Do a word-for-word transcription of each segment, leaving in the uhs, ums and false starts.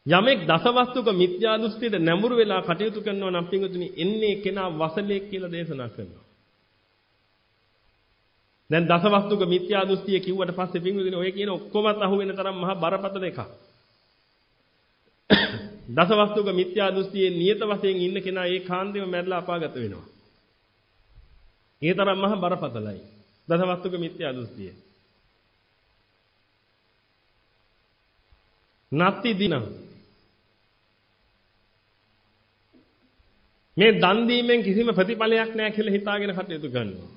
යමෙක් දසවස්තුක මිත්‍යා දෘෂ්ටියට නැඹුරු වෙලා කටයුතු කරනවා නම් පින්වතුනි එන්නේ කෙනා වසලෙක් කියලා දේශනා කරනවා. දැන් දසවස්තුක මිත්‍යා දෘෂ්ටිය කිව්වට පස්සේ පින්වතුනි ඔය කියන ඔක්කොමත් අහු වෙන තරම් මහා බරපතල එකක්. දසවස්තුක මිත්‍යා දෘෂ්ටියේ නියත වශයෙන් ඉන්න කෙනා ඒ කාන්දේම මැරලා අපාගත වෙනවා. ඒ තරම් මහා බරපතලයි. දසවස්තුක මිත්‍යා දෘෂ්ටිය. නත්ති දිනම් මේ දන් දීමෙන් කිසිම ප්‍රතිඵලයක් නැහැ කියලා හිතාගෙන කටයුතු කරනවා.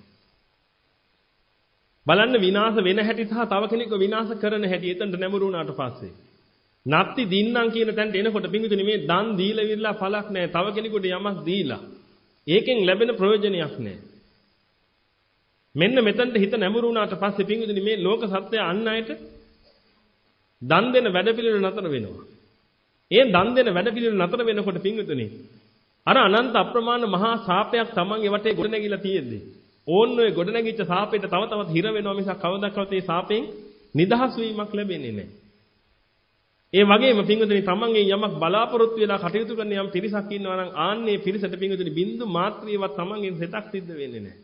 බලන්න විනාශ වෙන හැටි සහ තව කෙනෙක්ව විනාශ කරන හැටි එතනට නැඹුරු වුණාට පස්සේ. නත්ති දින්නම් කියන තැනට එනකොට පිංගුතුනි මේ දන් දීලා විරලා පළක් නැහැ. තව කෙනෙකුට යමක් දීලා ඒකෙන් ලැබෙන ප්‍රයෝජනයක් නැහැ. මෙන්න මෙතනට හිත නැඹුරු වුණාට පස්සේ පිංගුතුනි මේ ලෝක සත්‍යය අන් අයට දන් දෙන වැඩපිළිවෙල නතර වෙනවා. ඒ දන් දෙන වැඩපිළිවෙල නතර වෙනකොට පිංගුතුනි අර අනන්ත අප්‍රමාණ මහා සාපයක් තමන්ගේ වටේ ගොඩනැගිලා තියෙද්දි ඕන්න ඔය ගොඩනැගිච්ච සාපේට තව තවත් හිර වෙනවා මිසක් කවදාවත් ඒ සාපෙන් නිදහස් වීමක් ලැබෙන්නේ නැහැ. ඒ වගේම පිංගුතුනි තමන්ගේ යමක් බලාපොරොත්තු වෙලා කටයුතු කරන යම් පිරිසක් ඉන්නවා නම් ආන්නේ පිරිසට පිංගුතුනි බින්දු මාත්‍රියවත් තමන්ගෙන් සෙතක් සිද්ධ වෙන්නේ නැහැ.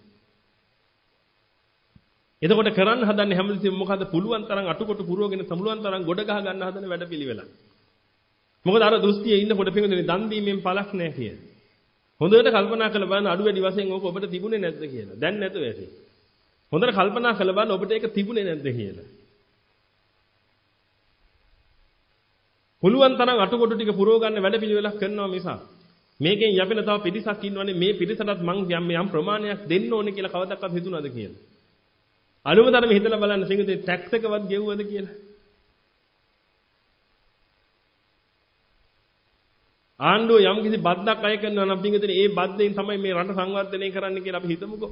එතකොට කරන්න හදන්නේ හැමතිස්සෙම මොකද පුළුවන් තරම් අටුකොටු පුරවගෙන සමුලුවන් තරම් ගොඩ ගහ ගන්න හදන වැඩපිළිවෙල. මොකද අර දෘෂ්ටියේ ඉන්නකොට පිංගුතුනි දන් දීමෙන් පළක් නැහැ කියලා. හොඳට කල්පනා කරලා බලන්න අඩු වැඩි වශයෙන් ඕක ඔබට තිබුණේ නැද්ද කියලා. දැන් නැතුව ඇති. හොඳට කල්පනා කරලා බලන්න ඔබට ඒක තිබුණේ නැද්ද කියලා. පුළුවන් තරම් අටුකොටු ටික පුරව ගන්න වැඩපිළිවෙලක් කරනවා මිසක් මේකෙන් යැපෙන තව පිරිසක් ඉන්නවනේ මේ පිරිසටත් මං යම් යම් ප්‍රමාණයක් දෙන්න ඕනේ කියලා කවදාවත් හිතුණාද කියලා. අනුමතරම හිතලා බලන්න සිංහදේ ටැක්ස් එකවත් ගෙවුවද කියලා. ආණ්ඩුව යම් කිසි බද්දක් අය කරනවා නම් පිංගුතුනි ඒ බද්දෙන් තමයි මේ රට සංවර්ධනය කරන්න කියලා අපි හිතමුකෝ.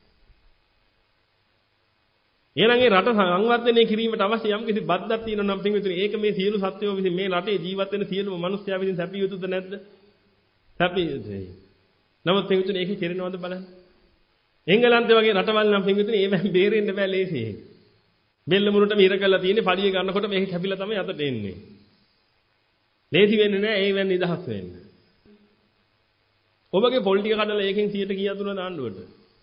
එහෙනම් ඒ රට සංවර්ධනය කිරීමට අවශ්‍ය යම් කිසි බද්දක් තියෙනවා නම් පිංගුතුනි ඒක මේ සියලු සත්වයෝ විසින් මේ රටේ ජීවත් වෙන සියලුම මිනිස්යා විසින් සැපිය යුතුද නැද්ද? සැපිය යුතුයි. නමුත් පිංගුතුනි ඒක කෙරෙනවද බලන්න. එංගලන්තේ වගේ රටවල් නම් පිංගුතුනි ඒවෙන් බේරෙන්න බෑ ලේසියෙන්. බෙල්ල මුරට මිර කරලා තියෙන්නේ පඩිය ගන්නකොට මේක කැපිලා තමයි අතට එන්නේ. ලේසි වෙන්නේ නැහැ ඒවෙන් නිදහස් වෙන්න. ඔබගේ පොල් ටික කඩලා ඒකෙන් සියයට කීයක් දුන්නද ආණ්ඩුවට?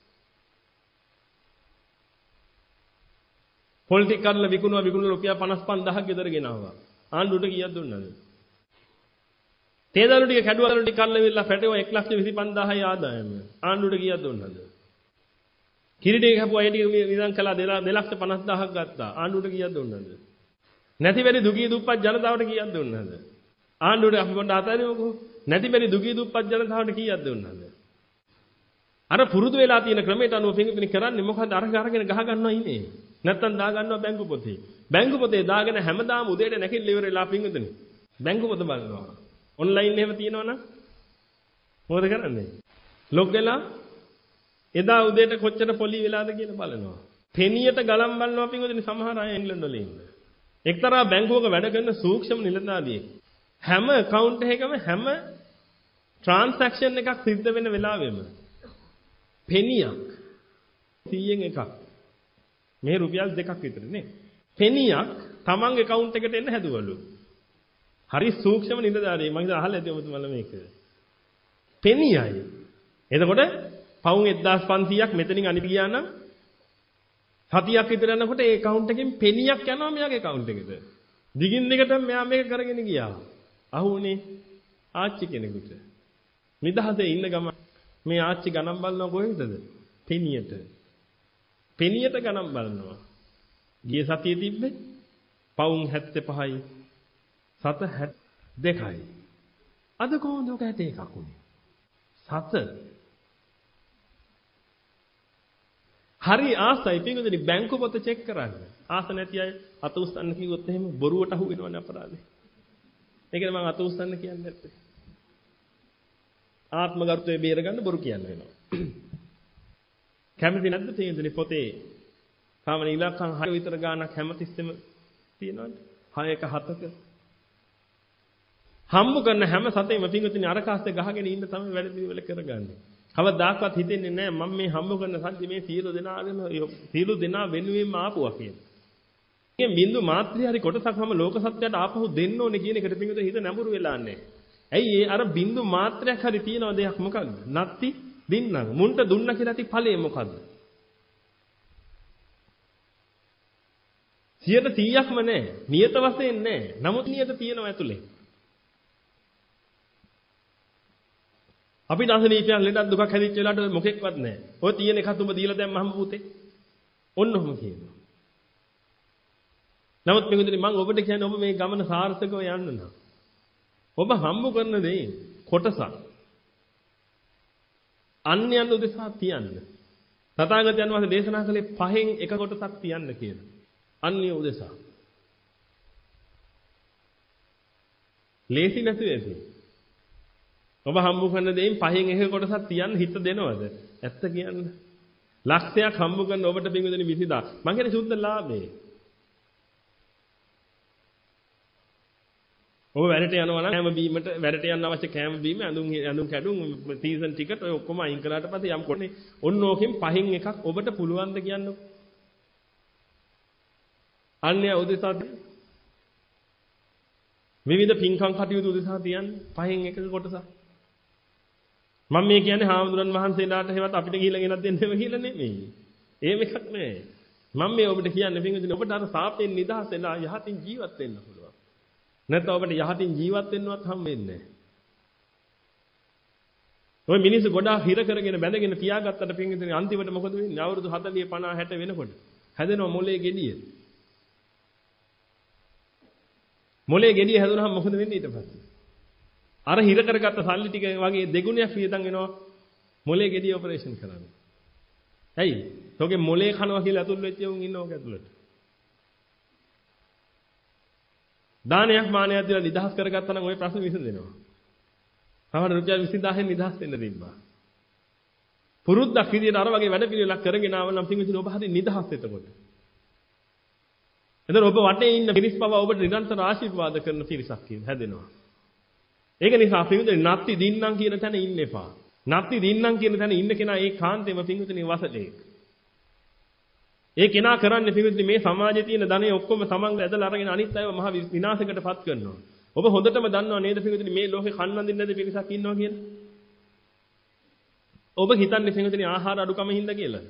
පොල් ටික කඩලා විකුණුවා විකුණුවා රුපියල් පනස් පන්දාහක් ගෙදර ගෙනාවා. ආණ්ඩුවට කීයක් දුන්නද? තේදළු ටික කැඩුවා ටික කඩලා ඉවරලා පැටවුවා එක ලක්ෂ විසි පන්දාහයි ආදායම. ආණ්ඩුවට කීයක් දුන්නද? කිරිඩේ කපුවා ඒ ටික විඳන් කළා දෙලක්ෂ පනස්දාහක් ගත්තා. ආණ්ඩුවට කීයක් දුන්නද? නැති බැරි දුගී දුප්පත් ජනතාවට කීයක් දුන්නද? ආණ්ඩුවට අපි පොඩ්ඩක් අතාරිමුකෝ. නැති බැරි දුගී දුප්පත් ජනතාවට කීයක් දුන්නද? අර පුරුදු වෙලා තියෙන ක්‍රමයට අනුව පින්විතනි කරන්නේ මොකද? අර අරගෙන ගහ ගන්නවා ඉන්නේ. නැත්තම් දා ගන්නවා බැංකු පොතේ. බැංකු පොතේ දාගෙන හැමදාම උදේට නැකිල්ල ඉවරලා පින්විතනි. බැංකු පොත බලනවා. ඔන්ලයින් එහෙම තියෙනවනම් මොකද කරන්නේ? ලොග් වෙලා එදා උදේට කොච්චර පොලි වෙලාද කියලා බලනවා. පෙනියට ගලන් බලනවා පින්විතනි සමහර අය ඉංග්‍රීසි වල ඉන්න. එක්තරා බැංකුවක වැඩ කරන සූක්ෂම නිලධාරියෙක් හැම account එකකම හැම transaction එකක් සිද්ධ වෙන වෙලාවෙම පෙනියක් සීයෙන් එකක් මේ රුපියල් දෙකක් විතර නේ පෙනියක් තමන්ගේ account එකට එන්න හැදුවලු. හරි සූක්ෂම නිලධාරියෙක් මම ඉතින් අහලා ඇති ඔබතුමාලා මේක. පෙනියයි. එතකොට පවුන් එක්දාස් පන්සීයක් මෙතනින් අනිත් ගියා නම් සතියක් විතර යනකොට ඒ account එකෙන් පෙනියක් යනවා මෙයාගේ account එකට. දිගින් දිගට මෙයා මේක කරගෙන ගියා. අහුනේ ආච්චි කෙනෙකුට. නිදහසේ ඉන්න ගම මේ ආච්චි ගණන් බලනවා කොහෙදද? පෙනියට. පෙනියට ගණන් බලනවා. ගිය සතියේ තිබ්බේ පවුන් හැත්තෑ පහයි සත හැත්තෑ දෙකයි. අද කොහොමද ඔක හැත්තෑ එකක් උනේ? සත හරි ආසයි පින්වතුනි බැංකු පොත චෙක් කරන්න. ආස නැති අය අත උස්සන්න කිව්වොත් එහෙම බොරුවට අහු වෙනවනේ අපරාධේ. ඒකනේ මම අත උස්සන්න කියන්නේ නැත්තේ. ආත්ම ගරුත්වය බේරගන්න බොරු කියන්න වෙනවා. කැමති නැද්ද පින්වතුනි පොතේ සාමාන්‍ය ඉලක්කම් හය විතර ගාණක් හැමතිස්සෙම තියෙනවනේ. හයක හතක හම්බ කරන හැම සතේම පින්වතුනි අර කාස්සේ ගහගෙන ඉන්න තමයි වැඩ පිළිවෙල කරගන්නේ. කවදාකවත් හිතෙන්නේ නැහැ මම මේ හම්බ කරන සල්ලි මේ සියලු දෙනාගෙන සියලු දෙනා වෙනුවෙන්ම ආපුවා කියලා. මේ බින්දු මාත්‍රි හරි කොටසක් මම ලෝක සත්‍යයට ආපහු දෙන්න ඕනේ කියන එකට පිටුද හිත නැඹුරු වෙලා නැහැ. ඇයි ඒ අර බින්දු මාත්‍රයක් හරි තියන දෙයක් මොකක්ද? නත්ති දින්නම්. මුන්ට දුන්න කියලා ති ඵලය මොකද්ද? සියයට සීයක්ම නැහැ. නියත වශයෙන් නැහැ. නමුත් නියත තියෙනවා ඇතුලේ. අපි දසනීපයන් ලෙඩක් දුකක් හැදිච්ච වෙලාවට මොකෙක්වත් නැහැ. ඔය තියෙන එකත් උඹ දීලා දැම්මහම පුතේ. ඔන්න ඔහොම කියනවා. නමුත් මේකෙදි මම ඔබට කියන්නේ ඔබ මේ ගමන සාර්ථකව යන්න නම් ඔබ හම්බ කරන දේ කොටසක් අන්‍යයන් උදෙසා තියන්න. තථාගතයන් වහන්සේ දේශනා කළේ පහෙන් එක කොටසක් තියන්න කියලා. අන්‍ය උදෙසා. ලේසි නැති වෙයි. ඔබ හම්බ කරන දේෙන් පහෙන් එක කොටසක් තියන්න හිත දෙනවද? ඇත්ත කියන්න. ලක්ෂයක් හම්බ කරන ඔබට පින්විතනි විසිදා. මං කියන්නේ සුද්ධ ලාභේ. ඔබ වැඩට යනවා නම් කෑම බීමට වැඩට යන්න අවශ්‍ය කෑම බීම ඇඳුම් ඇඳුම් කැඩුම් සීසන් ටිකට් ඔය ඔක්කොම අයින් කළාට පස්සේ යම් කොටනේ ඔන්න ඕකෙන් පහෙන් එකක් ඔබට පුළුවන් ද කියන්නකො. අන්‍ය උදෙසා විවිධ පින්කම් කටයුතු උදෙසා තියන්නේ පහෙන් එකක කොටසක්. මම මේ කියන්නේ හාමුදුරන් වහන්සේලාට හේවත් අපිට ගිහිල්ලා ගෙනත් දෙන්නම කියලා නෙමෙයි. එහෙම එකක් නෑ. මම මේ ඔබට කියන්නේ පින්විතනේ ඔබට අර සාපෙන් නිදහස් වෙලා යහතින් ජීවත් වෙන්න පුළුවන්. නැත්නම් ඔබට යහතින් ජීවත් වෙන්නවත් හම් වෙන්නේ නැහැ. ඔය මිනිස්සු ගොඩාක් හිර කරගෙන බැඳගෙන තියාගත්තට පින්විතනේ අන්තිමට මොකද වෙන්නේ? අවුරුදු හතළිස් පනහ හැට වෙනකොට හැදෙනවා මොලේ ගෙඩිය. මොලේ ගෙඩිය හැදුනහම මොකද වෙන්නේ ඊට පස්සේ? අර හිර කරගත්ත සල්ලි ටික වගේ දෙගුණයක් වියදම් වෙනවා මොලේ ගෙඩිය ඔපරේෂන් කරන්න. ඇයි? ඔගේ මොලේ කනවා කියලා අතුල් වෙච්ච උන් ඉන්නවක ඇතුළට. දානයක් මානයක් දීලා නිදහස් කරගත්තා නම් ওই ප්‍රශ්න විසඳෙනවා. සමහර රුපියල් විසි දහසෙන් නිදහස් වෙන්න තිබ්බා. පුරුද්දක් විදියට අර වගේ වැඩ පිළිවෙලක් කරගෙන ආව නම් පින්විතනේ ඔබ හරි නිදහස් එතකොට. එතන ඔබ වටේ ඉන්න පිරිස් පව ඔබට නිරන්තර ආශිර්වාද කරන පිරිසක් හැදෙනවා. ඒක නිසා පින්විතනේ නත්ති දින්නම් කියන තැන ඉන්න එපා. නත්ති දින්නම් කියන තැන ඉන්න කෙනා ඒ කාන්තේම පින්විතනේ වසලෙක්. ඒ කෙනා කරන්නේ පින්විතනේ මේ සමාජයේ තියෙන ධනෙ ඔක්කොම සමංග ඇදලා අරගෙන අනිත් අයව මහ විනාශයකටපත් කරනවා. ඔබ හොඳටම දන්නව නේද පින්විතනේ මේ ලෝකේ කන්න අඳින්න නැති පිරිසක් ඉන්නවා කියලා? ඔබ හිතන්නේ පින්විතනේ ආහාර අඩුකම හින්දා කියලා?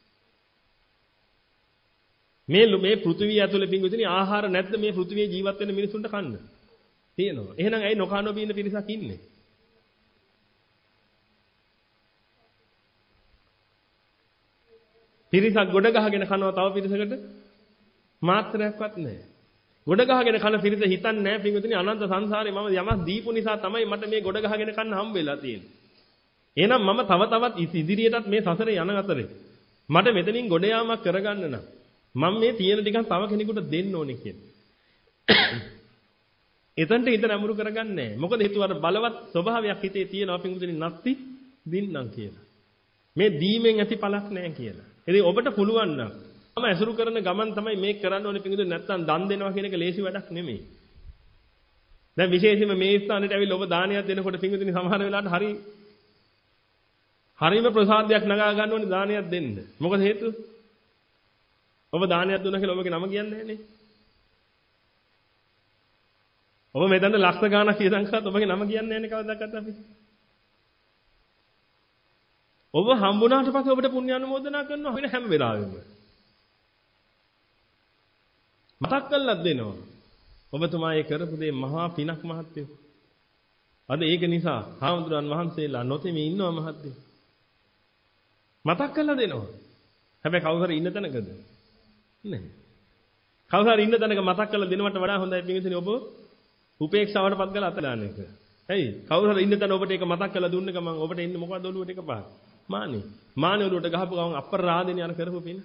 මේ මේ පෘථිවිය ඇතුලේ පින්විතනේ ආහාර නැද්ද මේ පෘථිවියේ ජීවත් වෙන මිනිසුන්ට කන්න? තියෙනවා. එහෙනම් ඇයි නොකනෝ බීන පිරිසක් ඉන්නේ? පිරිසක් ගොඩ ගහගෙන කනවා තව පිරිසකට මාත්‍රයක්වත් නැහැ. ගොඩ ගහගෙන කන පිරිස හිතන්නේ නැහැ පින්විතනි අනන්ත සංසාරේ මම යමක් දීපු නිසා තමයි මට මේ ගොඩ ගහගෙන කන්න හම්බ වෙලා තියෙන්නේ. එහෙනම් මම තව තවත් ඉදිරියටත් මේ සසරේ යන අතරේ මට මෙතනින් ගොඩ යාමක් කරගන්න නම් මම මේ තියෙන ටිකක් තව කෙනෙකුට දෙන්න ඕනේ කියන්නේ. එතනට හිත නැඹුරු කරගන්නේ නැහැ. මොකද හේතුව අර බලවත් ස්වභාවයක් හිතේ තියෙනවා පින්විතනි නැත්ති දින්නම් කියලා. මේ දීමෙන් ඇති පළක් නැහැ කියලා. ඉතින් ඔබට පුළුවන් නම් මම ඇසුරු කරන ගමන් තමයි මේක කරන්න ඕනේ පිටුද නැත්නම් දන් දෙනවා කියන එක ලේසි වැඩක් නෙමෙයි. දැන් විශේෂයෙන්ම මේ ස්ථානෙට ඇවිල්ලා ඔබ දානයක් දෙනකොට පිටුදින සමහර වෙලාවට හරි හරිම ප්‍රසාදයක් නගා ගන්න ඕනේ දානයක් දෙන්න. මොකද හේතුව? ඔබ දානයක් දුන්නා කියලා ඔබගේ නම කියන්නේ නැහනේ. ඔබ මෙතන ලක්ෂ ගාණක් ඉඳන් කරත් ඔබගේ නම කියන්නේ නැහනේ කවදාවත් අපි. ඔබ හම්බුණාට පස්සේ ඔබට පුණ්‍ය අනුමෝදනා කරනවා වෙන හැම වෙලාවෙම. මතක් කරලත් දෙනවා. ඔබතුමා ඒ කරපු දේ මහා පිනක් මහත්යෝ. අද ඒක නිසා හාමුදුරන් වහන්සේලා නොතෙමි ඉන්නවා මහත්යෝ. මතක් කරලා දෙනවා. හැබැයි කවුරු හරි ඉන්න තැනකද? නැහැ. කවුරු හරි ඉන්න තැනක මතක් කරලා දෙනවට වඩා හොඳයි පින්විතනේ ඔබ උපේක්ෂාවටපත් කරලා අත දාන එක. ඇයි? කවුරු හරි ඉන්න තැන ඔබට ඒක මතක් කරලා දුන්න ගමන් ඔබට එන්නේ මොකද්ද ඔළුවට එකපාර? මානේ. මානේ ඔළුවට ගහපු ගමන් අපරාධනේ අර කරපු පින.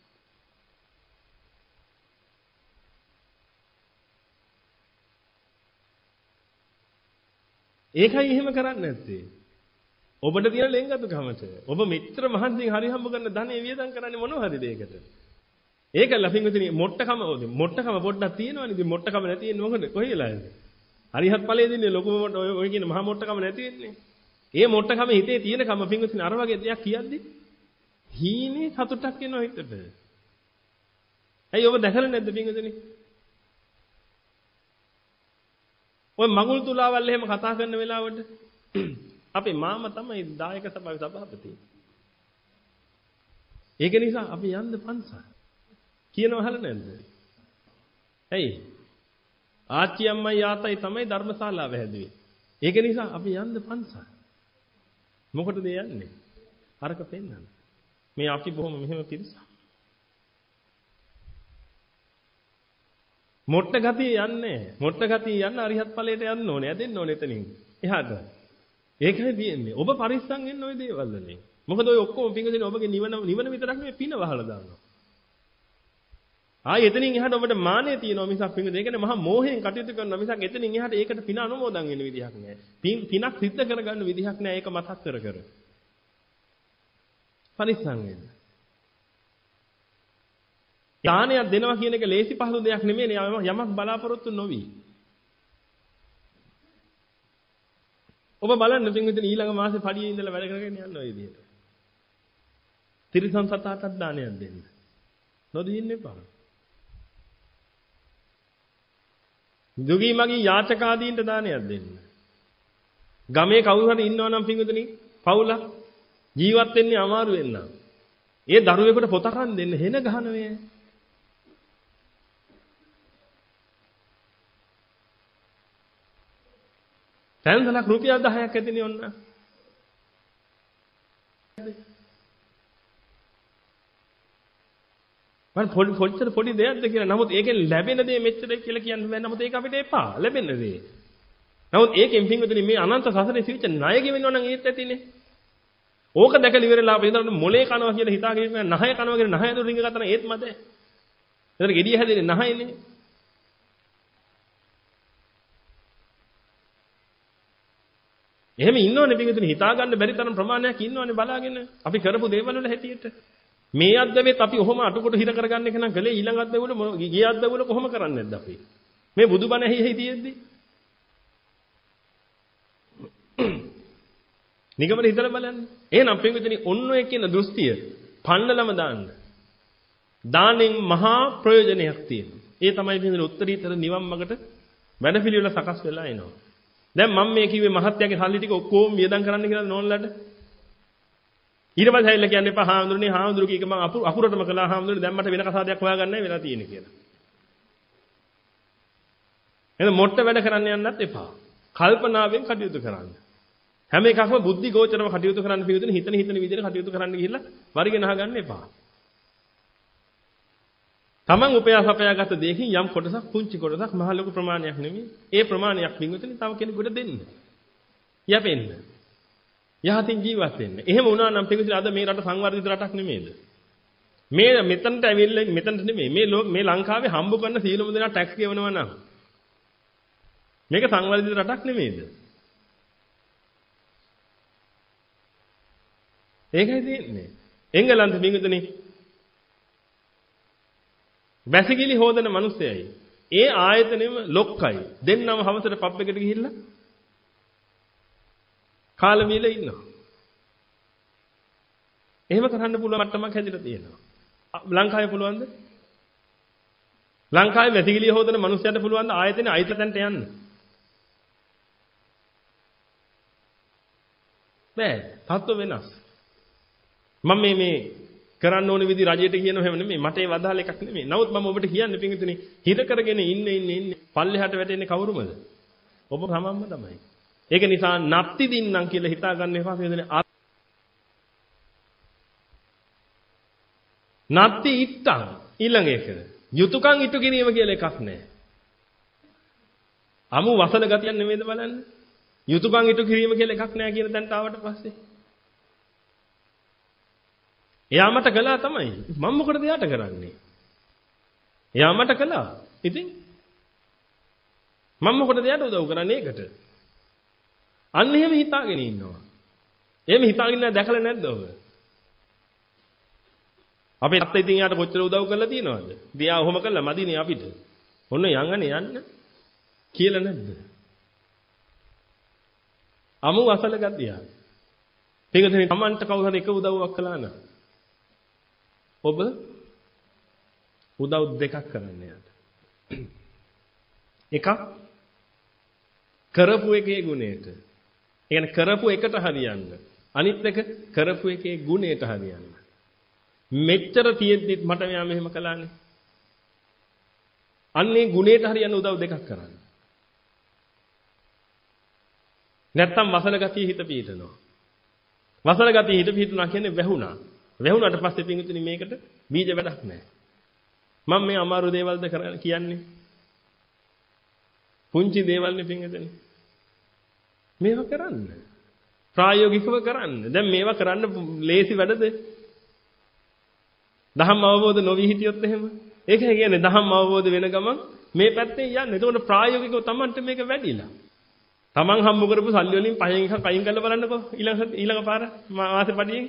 ඒකයි එහෙම කරන්නේ නැත්තේ. ඔබට තියෙන ලෙන්ගතුකමට. ඔබ මෙච්චර මහන්සියෙන් හරි හම්බ කරන ධනෙ වියදම් කරන්නේ මොනව හරි දෙයකට. ඒක ලැබින්ගුතුනි මොට්ටකම ඕනේ. මොට්ටකම පොඩ්ඩක් තියෙනවනේ. ඉතින් මොට්ටකම නැති වෙන්නේ මොකද? කොහේලා ඉන්නේ? හරිහත් ඵලයේ දින්නේ ලොකුම මොට්ට ඔය ඔය කියන මහා මොට්ටකම නැති වෙන්නේ. ඒ මොට්ටකම හිතේ තියෙනකම පින්ගුතුනි අර වගේ දෙයක් කියද්දි හීනේ සතුටක් එනවා හිතට. ඇයි ඔබ දැකලා නැද්ද පින්වතුනි? ඔය මගුල් තුලාවල් එහෙම කතා කරන වෙලාවට අපේ මාමා තමයි දායක සභාවේ සභාපති. ඒක නිසා අපි යන්න පන්සල්. කියනව අහලා නැද්ද? ඇයි? ආච්චි අම්මයි යාතයි තමයි ධර්මශාලාව හැදුවේ. ඒක නිසා අපි යන්න පන්සල්. මොකටද යන්නේ? අරක පෙන්නන්න. මේ අපි බොහොම මෙහෙම පිරිසක්. මොට්ට ගතිය යන්නේ. මොට්ට ගතිය යන්න අරිහත් ඵලයට යන්න ඕනේ. ඇදෙන්න ඕනේ එතනින්. එහාට. ඒකයි තියෙන්නේ. ඔබ පරිස්සම් වෙන්න ওই දේවල් වලින්. මොකද ඔය ඔක්කොම පිංගුදින ඔබගේ නිවන නිවන විතරක් නෙවෙයි පින වහලා දානවා. ආයි එතනින් එහාට ඔබට මානෙ තියෙනවා මිසක් පිංගුදින. ඒ කියන්නේ මහා මෝහයෙන් කටයුතු කරනවා මිසක් එතනින් එහාට ඒකට පින අනුමෝදන් වෙන්න විදිහක් නෑ. පින් පිනක් සිද්ධ කරගන්න විදිහක් නෑ. ඒක මතක් කර කර. පරිස්සම් වෙන්න. දානයක් දෙනවා කියන එක ලේසි පහසු දෙයක් නෙමෙයි යමක් බලාපොරොත්තු නොවි. ඔබ බලන්න පින්විතනි ඊළඟ මාසේ පඩියේ ඉඳලා වැඩ කරගෙන යන්න ඔය විදිහට. තිරිසන් සතාටත් දානයක් දෙන්න. නොදෙන්න එපා. දුගී මගී යාචකාදීන්ට දානයක් දෙන්න. ගමේ කවුරු හරි ඉන්නවා නම් පින්විතනි පවුලක් ජීවත් වෙන්නේ අමාරු වෙන්න. ඒ දරුවෙකුට පොතකන් දෙන්න හෙන ගහනවේ. තැන්සලක් රුපියල් දහයක් ඇතිනේ ඔන්න. මම පොඩි පොඩි පොඩි දෙයක්ද කියලා. නමුත් ඒකෙන් ලැබෙන දේ මෙච්චරයි කියලා කියන්න බෑ. නමුත් ඒක අපිට එපා. ලැබෙන දේ. නමුත් ඒකෙන් පින්වතුනි මේ අනන්ත සසරේ සිවිච්ච ණය ගෙවෙනවා නම් ඒත් ඇතිනේ. ඕක දැකලා ඉවරලා අපි හිතන මොලේ කනවා කියලා හිතාගෙන ඉන්න නහය කනවා කියලා නහය දුර රිංග ගත්තා නම් ඒත් මතේ. එතන ගෙඩිය හැදෙන්නේ නහයනේ. එහෙම ඉන්නවනේ පිටුතුනි හිතා ගන්න බැරි තරම් ප්‍රමාණයක් ඉන්නවනේ බලාගෙන අපි කරපු දේවල් වල හැටියට මේ අද්දවෙත් අපි ඔහොම අටකොට හිර කරගන්න එක නම් කලේ ඊළඟ අද්දවල ගිය අද්දවල කොහොම කරන්නේ නැද්ද අපි මේ බුදුබණ ඇහි ඇහි තියෙද්දි නිගමන හිතලා බලන්න එහෙනම් පිටුතුනි ඔන්න ඔය කියන දෘෂ්ටිය පන්නලම දාන්න දානෙන් මහා ප්‍රයෝජනයක් තියෙනවා ඒ තමයි පිටුතුනි උත්තරීතර නිවන් මාර්ගට වැඩපිළිවෙල සකස් වෙලා එනවා දැන් මම මේ කිව්වේ මහත්යාගේ සල්ලි ටික ඔක්කොම වියදම් කරන්න කියලා නෝන්ලට. ඊට පස්සේ හැයිලා කියන්න එපා හාමුදුරනේ හාමුදුරු කීක මම අකුරටම කළා හාමුදුරනේ දැන් මට වෙන කසාදයක් හොයාගන්නයි වෙලා තියෙන්නේ කියලා. එහෙනම් මොට්ට වැඩ කරන්න යන්නත් එපා. කල්පනාවෙන් කටයුතු කරන්න. හැම එකක්ම බුද්ධි ගෝචරව කටයුතු කරන්න පිළිතුරු හිතන හිතන විදිහට කටයුතු කරන්න ගිහිල්ලා වරිගෙන අහගන්න එපා. තමන් උපයාස අපයාගත දෙයකින් යම් කොටසක් පුංචි කොටසක් මහ ලොකු ප්‍රමාණයක් නෙමෙයි. ඒ ප්‍රමාණයක් පින්විතනි තව කෙනෙකුට දෙන්න. යැපෙන්න. යහතින් ජීවත් වෙන්න. එහෙම වුණා නම් පින්විතනි අද මේ රට සංවර්ධිත රටක් නෙමෙයිද? මේ මෙතනට ඇවිල්ලා මෙතනට නෙමෙයි. මේ මේ ලංකාවේ හම්බ කරන සීලම දෙනා ටැක්ස් ගෙවනවා නම් මේක සංවර්ධිත රටක් නෙමෙයිද? ඒකයි තියෙන්නේ. එංගලන්තෙ පින්විතනි වැසිකිලි හොදන මිනිස්සයයි. ඒ ආයතනෙම ලොක්කයි. දෙන්නම හවසට පබ් එකට ගිහිල්ලා කාලා බීලා ඉන්නවා. එහෙම කරන්න පුළුවන් මට්ටමක් හැදිලා තියෙනවා. ලංකාවේ පුළුවන්ද? ලංකාවේ වැසිකිලි හොදන මිනිස්සුන්ට පුළුවන් ද ආයතනේ අයිතතන්ට යන්න? බෑ. තත්ත්ව වෙනස්. මම මේ මේ කරන්න ඕන විදි රජයට කියනව හැම නෙමෙයි මට ඒ වදාළ එකක් නෙමෙයි. නමුත් මම ඔබට කියන්නේ පිටුතුනි හිර කරගෙන ඉන්න ඉන්න ඉන්න පල්ලෙහාට වැටෙන්නේ කවුරුමද? ඔබ තමන්ම තමයි. ඒක නිසා නප්ති දින්නම් කියලා හිතා ගන්න එපා පිටුතුනි. නප්ති ඉත්තං ඊළඟ එක. යුතුයකම් ඉටු කිරීම කියලා එකක් නැහැ. අමු වසල ගතියක් නෙමෙයිද බලන්න. යුතුයකම් ඉටු කිරීම කියලා එකක් නැහැ කියන තැනට ආවට පස්සේ එයා මට කළා තමයි. මම මොකටද එයාට කරන්නේ? එයා මට කළා. ඉතින් මම මොකටද එයාට උදව් කරන්නේ ඒකට? අන්න එහෙම හිතාගෙන ඉන්නවා. එහෙම හිතාගෙන ඉන්න දැකලා නැද්ද ඔබ? අපේ තාත්තා ඉතින් එයාට කොච්චර උදව් කරලා තියෙනවද? දියා ඔහොම කළා මදිනේ අපිට. ඔන්න යංගනේ යන්න කියලා නැද්ද? අමු අසල ගතිය. පිටුතුනි Tamanට කවුරු හරි එක උදව්වක් කළා නම් ඔබ උදව් දෙකක් කරන්න යාට. එකක් කරපු එකේ ගුණයට. ඒ කියන්නේ කරපු එකට හරියන්න. අනිත් එක කරපු එකේ ගුණයට හරියන්න. මෙච්චර තියෙද්දිත් මට මෙයා මෙහෙම කළානේ. අන්නේ ගුණයට හරියන්න උදව් දෙකක් කරන්න. නැත්තම් වසල ගතිය හිත පීඩනවා. වසල ගතිය හිත පීඩනවා කියන්නේ වැහුණා. වැහුණාට පස්සේ පින්විතනි මේකට බීජ වැඩක් නැහැ. මම මේ අමාරු දේවල්ද කියන්නේ. පුංචි දේවල්නේ පින්විතනි. මේවා කරන්න. ප්‍රායෝගිකව කරන්න. දැන් මේවා කරන්න ලේසි වැඩද? දහම් අවබෝධ නොවි හිටියොත් එහෙම. ඒකයි කියන්නේ දහම් අවබෝධ වෙන ගමන් මේ පැත්තෙන් යන්න. එතකොට ප්‍රායෝගිකව Tamanට මේක වැඩිලා. Taman හම්බ කරපු සල්ලි වලින් පහෙන් එකක් අයින් කරලා බලන්නකෝ. ඊළඟ ඊළඟ පාර මාසේ පඩියෙන්.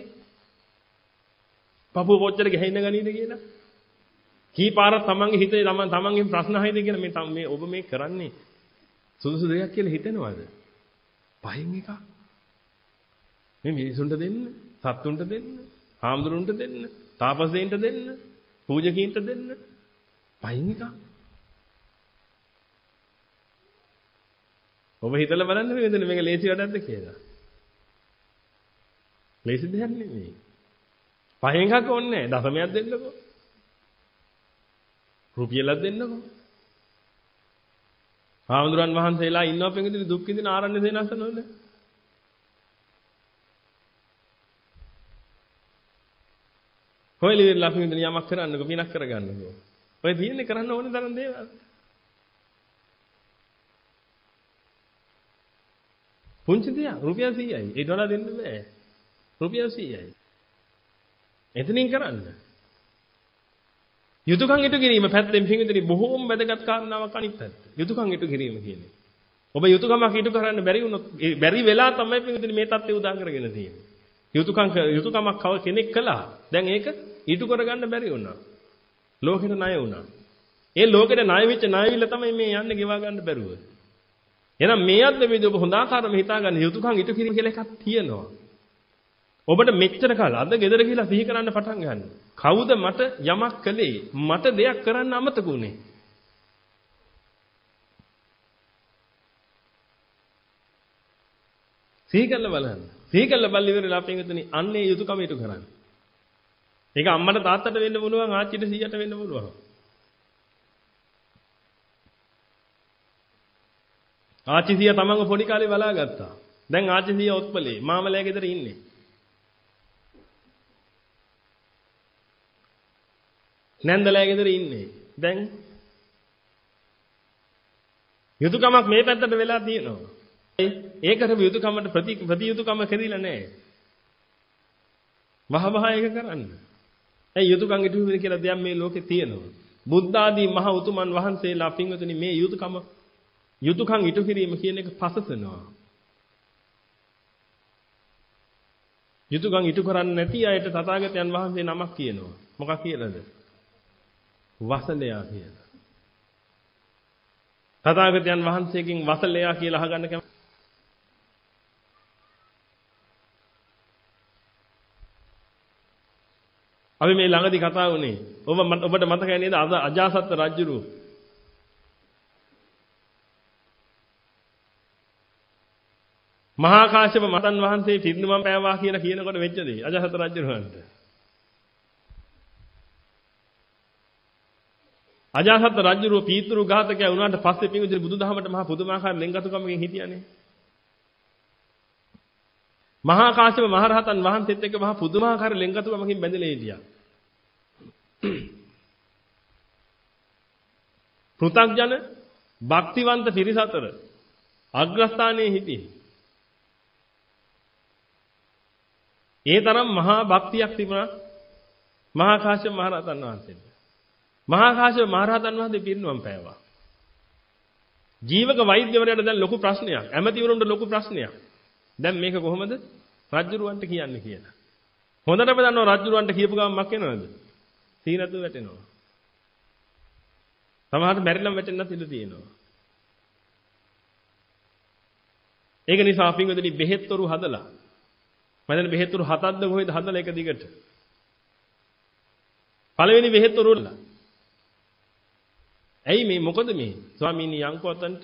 පපුව කොච්චර ගහින්න ගනීද කියලා. කී පාරක් Tamanගේ හිතේ Taman Tamanගෙන් ප්‍රශ්න අහයිද කියලා මේ මේ ඔබ මේ කරන්නේ සුදුසු දෙයක් කියලා හිතනවද? පහෙන් එකක්. මේ මිනිසුන්ට දෙන්න, සත්තුන්ට දෙන්න, හාමුදුරුන්ට දෙන්න, තාපසයන්ට දෙන්න, පූජකීන්ට දෙන්න. පහින් එකක්. ඔබ හිතලා බලන්න මේක මේක ලේසි වැඩක්ද කියලා. ලේසි දෙයක් නෙමෙයි. පහෙන් එකක් ඕනේ නැහැ. දශමයක් දෙන්නකෝ. රුපියලක් දෙන්නකෝ. හාමුදුරන් වහන්සේලා ඉන්නවා පෙඟිදිරි දුක් විඳින ආරණ්‍ය සේනාසනවල. හොයලි වෙලා පින්විතනි යමක් කරන්නකෝ පිනක් කරගන්නකෝ. ඔය තියෙන්නේ කරන්න ඕනේ තරම් දේවල්. පුංචි දෙයක් රුපියල් සීයයි. ඊට වඩා දෙන්න බෑ. රුපියල් සීයයි. එතනින් කරන්න. යුතුයකම් ඉටු කිරීම පැත්තෙන් පින්විතනි බොහෝම වැදගත් කාරණාවක් අනිත් පැත්ත. යුතුයකම් ඉටු කිරීම කියන්නේ. ඔබ යුතුයකමක් ඉටු කරන්න බැරි වුණොත් බැරි වෙලා තමයි පින්විතනි මේ தත්ත්වය උදා කරගෙන තියෙන්නේ. යුතුයකම් යුතුයකමක් කව කෙනෙක් කළා. දැන් ඒක ඉටු කරගන්න බැරි වුණා. ලෝකෙට ණය වුණා. ඒ ලෝකෙට ණය වෙච්ච ණයවිල්ල තමයි මේ යන්නේ ගෙවා ගන්න බැරුව. එහෙනම් මේ අද්දමේදී ඔබ හොඳ ආකාරව හිතා ගන්න යුතුයකම් ඉටු කිරීම කියලා එකක් තියෙනවා. ඔබට මෙච්චර කාල අද ගෙදර ගිහලා සිහි කරන්න පටන් ගන්න. කවුද මට යමක් කළේ? මට දෙයක් කරන්න අමතක වුනේ. සිහි කරලා බලන්න. සිහි කරලා බලලා ඉවරලා අපෙන් එතන අන්නේ යුතුයකම ඉටු කරන්න. ඒක අම්මට තාත්තට වෙන්න පුළුවන් ආච්චිට සීයට වෙන්න පුළුවන්. ආච්චි සීයා තමන්ව පොඩි කාලේ බලාගත්තා. දැන් ආච්චි සීයා ඔත්පලේ මාමලෑ ගෙදර ඉන්නේ. නැන්දලෑ ගෙදර ඉන්නේ. දැන් යුතුයකමක් මේ පැත්තට වෙලා තියෙනවා. ඒකට යුතුයකමට ප්‍රති ප්‍රති යුතුයකම කෙරිලා නැහැ. වහ වහ ඒක කරන්න. ඒ යුතුයකම් ඉටු වෙන කියලා දෙයක් මේ ලෝකේ තියෙනවා. බුද්ධ ආදී මහ උතුමන් වහන්සේලා පින්වතුනි මේ යුතුයකම යුතුයකම් ඉටු කිරීම කියන එක පසසනවා. යුතුයකම් ඉටු කරන්නේ නැති අයට තථාගතයන් වහන්සේ නමක් කියනවා. මොකක් කියලාද? වසලයා කියලා. තථාගතයන් වහන්සේගෙන් වසලයා කියලා අහගන්න කැමති. අපි මේ ළඟදී කතා වුණේ ඔබ ඔබට මතකයි නේද අජාසත් රජුරු මහා කාශ්‍යප මතන් වහන්සේ පිරිනිවන් පෑවා කියලා කියනකොට වෙච්ච දේ අජාසත් රජුරන්ට. අජාසත් රජුරු පීතෘ ඝාතකයා වුණාට පස්සේ පින්විතේ බුදුදහමට මහා පුදුමාකාර ලෙන්ගතුකමකින් හිටියානේ. මහා කාශ්‍යප මහරහතන් වහන්සේත් එක්ක මහා පුදුමාකාර ලෙන්ගතුකමකින් බැඳලා හිටියා. පෘථග්ජන භක්තිවන්ත පිරිස අතර අග්‍රස්ථානයේ හිටියේ. ඒ තරම් මහා භක්තියක් තිබුණා මහා කාශ්‍යප මහරහතන් වහන්සේට. මහා කාශ්‍යප මහරහතන් වහන්සේ පිරිනුවම් පෑවා. ජීවක වෛද්‍යවරයාට දැන් ලොකු ප්‍රශ්නයක්. ඇමතිවරුන්ට ලොකු ප්‍රශ්නයක්. දැන් මේක කොහොමද රජුරවන්ට කියන්නේ කියලා. හොඳටම දන්නවා රජුරවන්ට කියපු ගමන් මක් වෙනවද? සීනතු වැටෙනවා. සමහරට මැරිලම් වැටෙන්නත් ඉඩ තියෙනවා. ඒක නිසා පින්වතුනි බෙහෙත්වරු හදලා මම බෙහෙත්වරු හතක්ද කොහෙද හදලා එක දිගට. පළවෙනි බෙහෙත්වරු ඇයි මේ මොකද මේ? ස්වාමීනි යංකොතන්ට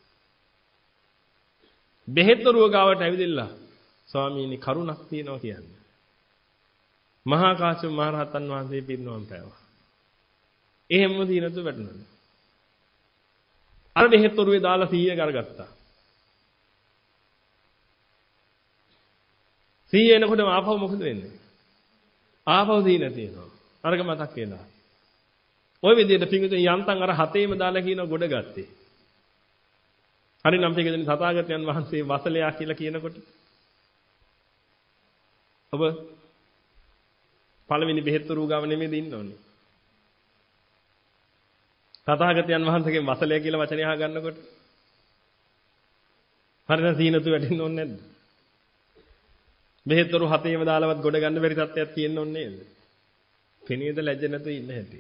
බෙහෙත්රුව ගාවට ඇවිදilla ස්වාමීනි කරුණක් තියනවා කියන්නේ. මහා කාශ්‍යප මහ රහතන් වහන්සේ පිරිනවම් පෑවා. එහෙම දිනතු වැටුණා. අර බෙහෙත්රුවේ දාලා සීය කරගත්තා. සීය එනකොට ආපහු මොකද වෙන්නේ? ආපහු සීන තියෙනවා. අරක මතක් වෙනවා. ওই විදිහට පිංගුතුනි යන්තම් අර හතේම දාලා කියන ගොඩ ගත්තේ. හරිනම් පිංගුතුනි තථාගතයන් වහන්සේ වසලයා කියලා කියනකොට ඔබ පළවෙනි බෙහෙත්තුරු ගාව නෙමෙයිද ඉන්න ඕනේ. තථාගතයන් වහන්සේගෙන් වසලයා කියලා වචනය අහ ගන්නකොට හරිනම් සීනතු වැටෙන්න ඕනේ නැද්ද? බෙහෙත්තුරු හතේම දාලවත් ගොඩ ගන්න බැරි තත්ත්වයක් තියෙන්න ඕනේ නේද? කෙනෙක්ද ලැජ්ජ නැතුව ඉන්න හැටි.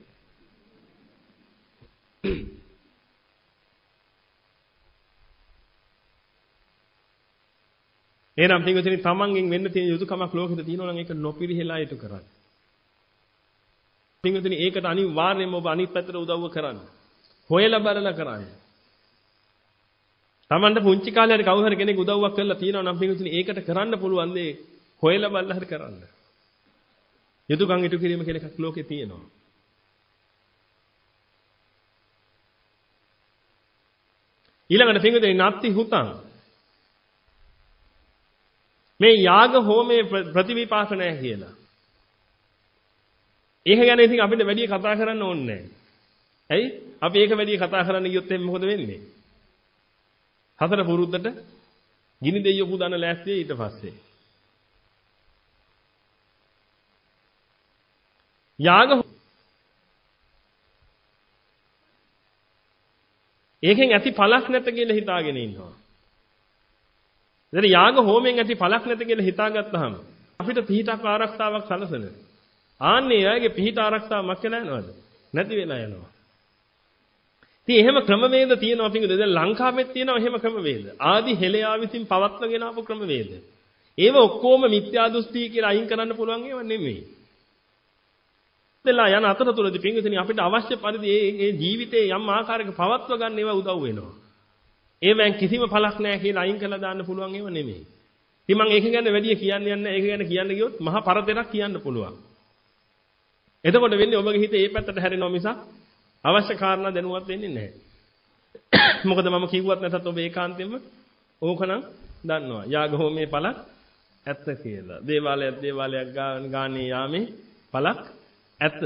එහෙනම් පින්වතුනි තමන්ගෙන් වෙන්න තියෙන යුතුයකමක් ලෝකෙට තියෙනවා නම් ඒක නොපිරිහෙලා ඉටු කරන්න. පින්වතුනි ඒකට අනිවාර්යයෙන්ම ඔබ අනිත් පැත්තට උදව්ව කරන්න. හොයලා බලලා කරන්න. තමන්ට පුංචි කාලේ හරි කවුරු හරි කෙනෙක් උදව්වක් කරලා තියෙනවා නම් පින්වතුනි ඒකට කරන්න පුළුවන් දේ හොයලා බලලා හරි කරන්න. යුතුයකම් ඉටු කිරීම කියලා එකක් ලෝකේ තියෙනවා. ඊළඟට පින්වතුනි නත්ති හුතං මේ යාග හෝමේ ප්‍රතිවිපාක නැහැ කියලා. ඒක ගැන ඉතින් අපිට වැඩි කතා කරන්න ඕනේ නැහැ. ඇයි? අපි ඒක වැඩි කතා කරන්න ගියොත් එහෙනම් මොකද වෙන්නේ? හතර පුරුද්දට ගිනි දෙයියෝ පුදන්න ලෑස්තියි ඊට පස්සේ. යාග ඒකෙන් ඇති පළක් නැත කියලා හිතාගෙන ඉන්නවා. දැන් යාග හෝමෙන් ඇති පළක් නැත කියලා හිතාගත්තාම අපිට පිහිටක් ආරක්ෂාවක් සැලසෙන. ආන්නේ අයගේ පිහිට ආරක්ෂාව මක් වෙලා යනවද? නැති වෙලා යනවා. ඉතින් එහෙම ක්‍රමවේද තියෙනවා පිටුද? දැන් ලංකාවෙත් තියෙනවා එහෙම ක්‍රමවේද. ආදි හෙළයා විසින් පවත්වගෙන ආපු ක්‍රමවේද. ඒව ඔක්කොම මිත්‍යා දෘෂ්ටි කියලා අයින් කරන්න පුළුවන් ඒවා නෙමෙයි. දෙලා යන අතරතුරදී පිටුදින අපිට අවශ්‍ය පරිදි මේ ජීවිතේ යම් ආකාරයක පවත්ව ගන්න ඒවා උදව් වෙනවා. ඒවෙන් කිසිම පළක් නැහැ කියලා අයින් කරලා දාන්න පුළුවන් ඒවා නෙමෙයි. ඉතින් මම ඒක ගැන වැඩි කියන්න යන්නේ ඒක ගැන කියන්න ගියොත් මහා පරතරයක් කියන්න පුළුවන්. එතකොට වෙන්නේ ඔබගේ හිතේ මේ පැත්තට හැරෙනවා මිසක් අවශ්‍ය කාරණා දැනුවත් වෙන්නේ නැහැ. මොකද මම කිව්වත් නැතත් ඔබ ඒකාන්තයෙන්ම ඕකනම් දන්නවා. යාග හෝමේ පළක් ඇත්ත කියලා. දේවාලයක් දේවාලයක් ගානේ යාමේ පළක් ඇත්ත.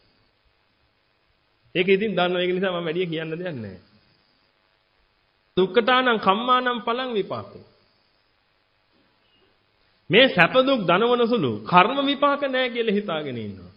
ඒක ඉතින් දන්නවා. ඒක නිසා මම වැඩි කියන්න දෙයක් නැහැ. දුක්ඛතානං කම්මානං පලං විපාකෝ. මේ සැප දුක් දනවන සුළු කර්ම විපාක නැහැ කියලා හිතාගෙන ඉන්නවා.